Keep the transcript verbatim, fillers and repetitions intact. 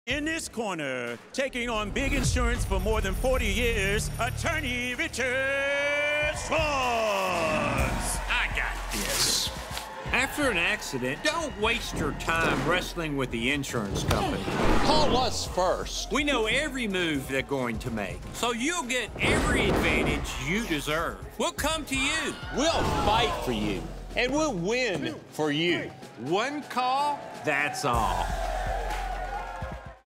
In this corner, taking on big insurance for more than forty years, attorney Richard Schwartz. I got this. After an accident, don't waste your time wrestling with the insurance company. Call us first. We know every move they're going to make, so you'll get every advantage you deserve. We'll come to you. We'll fight for you, and we'll win for you. One call, that's all.